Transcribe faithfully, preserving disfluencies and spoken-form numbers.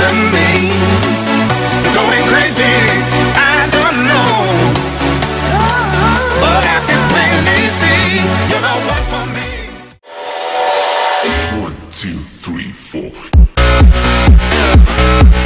killing me, going crazy, I don't know, but I can plainly see you're the one for me. One, two, three, four.